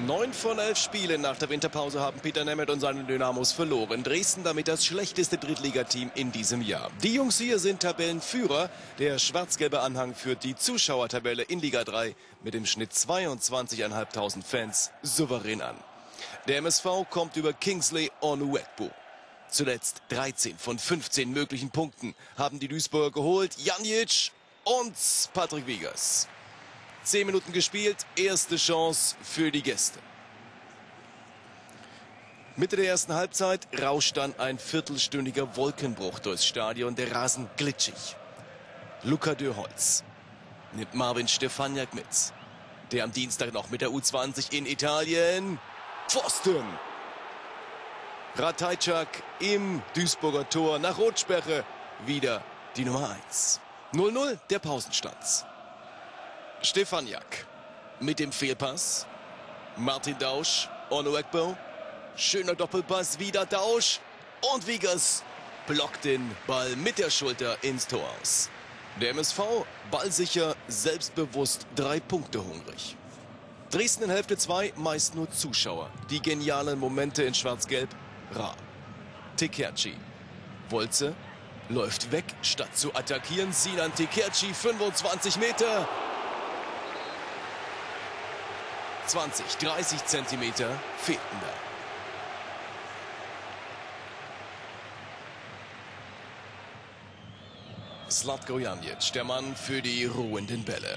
9 von 11 Spielen nach der Winterpause haben Peter Nemeth und seine Dynamos verloren. Dresden damit das schlechteste Drittligateam in diesem Jahr. Die Jungs hier sind Tabellenführer. Der schwarz-gelbe Anhang führt die Zuschauertabelle in Liga 3 mit dem Schnitt 22.500 Fans souverän an. Der MSV kommt über Kingsley Onuekbo. Zuletzt 13 von 15 möglichen Punkten haben die Duisburger geholt. Janjic und Patrick Wiegers. 10 Minuten gespielt, erste Chance für die Gäste. Mitte der ersten Halbzeit rauscht dann ein viertelstündiger Wolkenbruch durchs Stadion, der Rasen glitschig. Luca Dürholz nimmt Marvin Stefaniak mit, der am Dienstag noch mit der U20 in Italien. Pfosten! Ratajczak im Duisburger Tor nach Rotsperre wieder die Nummer 1. 0:0 der Pausenstand. Stefaniak mit dem Fehlpass. Martin Dausch, Onuekbo. Schöner Doppelpass, wieder Dausch. Und Wiegers blockt den Ball mit der Schulter ins Tor aus. Der MSV ballsicher, selbstbewusst, 3 Punkte hungrig. Dresden in Hälfte 2 meist nur Zuschauer. Die genialen Momente in Schwarz-Gelb rar. Tekerci. Wolze läuft weg, statt zu attackieren. Sinan Tekerci, 25 Meter. 20, 30 Zentimeter fehlten da. Zlatko Janjic, der Mann für die ruhenden Bälle.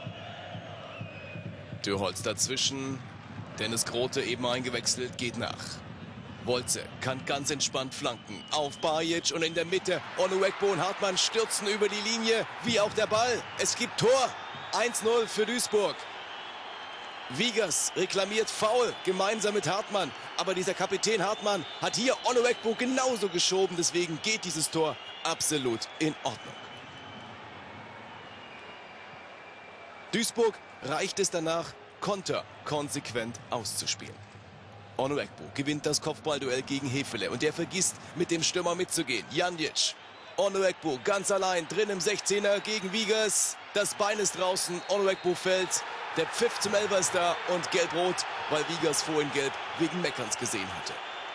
Dürholz dazwischen. Dennis Grote eben eingewechselt, geht nach. Wolze kann ganz entspannt flanken. Auf Bajic und in der Mitte Onuekbo und Hartmann stürzen über die Linie. Wie auch der Ball. Es gibt Tor. 1:0 für Duisburg. Wiegers reklamiert Foul gemeinsam mit Hartmann. Aber dieser Kapitän Hartmann hat hier Onuekbo genauso geschoben. Deswegen geht dieses Tor absolut in Ordnung. Duisburg reicht es danach, Konter konsequent auszuspielen. Onuekbo gewinnt das Kopfballduell gegen Hefele und der vergisst, mit dem Stürmer mitzugehen. Janjic. Onuekbo ganz allein drin im 16er gegen Wiegers. Das Bein ist draußen, Onuekbo fällt. Der Pfiff zum Elfer ist da und gelb-rot, weil Wiegers vorhin gelb wegen Meckerns gesehen hatte.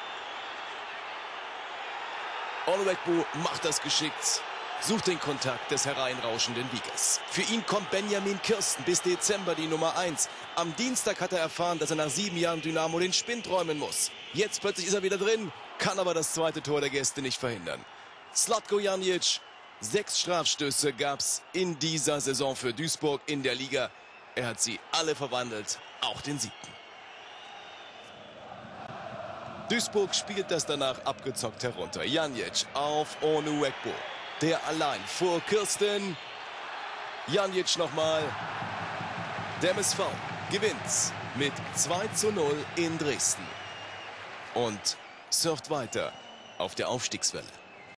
Onuekbo macht das geschickt, sucht den Kontakt des hereinrauschenden Wiegers. Für ihn kommt Benjamin Kirsten bis Dezember die Nummer 1. Am Dienstag hat er erfahren, dass er nach 7 Jahren Dynamo den Spind räumen muss. Jetzt plötzlich ist er wieder drin, kann aber das zweite Tor der Gäste nicht verhindern. Zlatko Janjic, 6 Strafstöße gab es in dieser Saison für Duisburg in der Liga. Er hat sie alle verwandelt, auch den 7. Duisburg spielt das danach abgezockt herunter. Janjic auf Onuekbo. Der allein vor Kirsten. Janjic nochmal. Der MSV gewinnt mit 2:0 in Dresden. Und surft weiter auf der Aufstiegswelle.